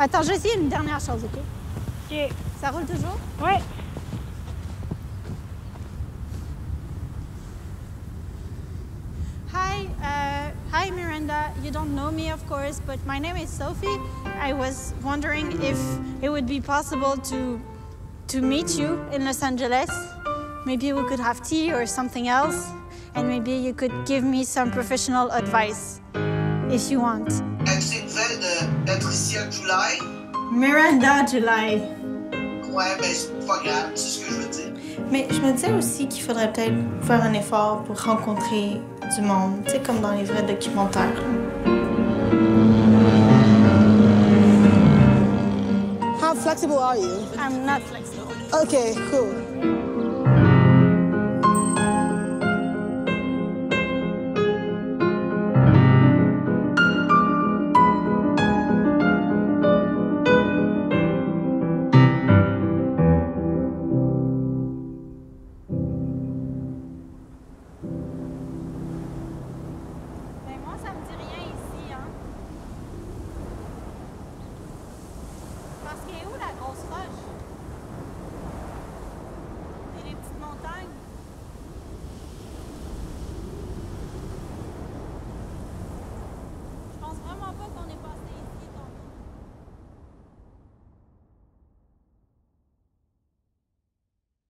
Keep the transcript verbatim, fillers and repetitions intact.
Attends, je vais essayer une dernière chose, OK? OK. Ça roule toujours? Ouais. Hi, uh, hi Miranda. You don't know me, of course, but my name is Sophie. I was wondering if it would be possible to to meet you in Los Angeles. Maybe we could have tea or something else, and maybe you could give me some professional advice, if you want. As-tu des nouvelles de Patricia July? Miranda July. Ouais, mais c'est pas grave, c'est ce que je veux dire. Mais je me disais aussi qu'il faudrait peut-être faire un effort pour rencontrer du monde, tu sais, comme dans les vrais documentaires. How flexible are you? I'm not flexible. Okay, cool. Parce qu'il est où la grosse roche? Et les petites montagnes?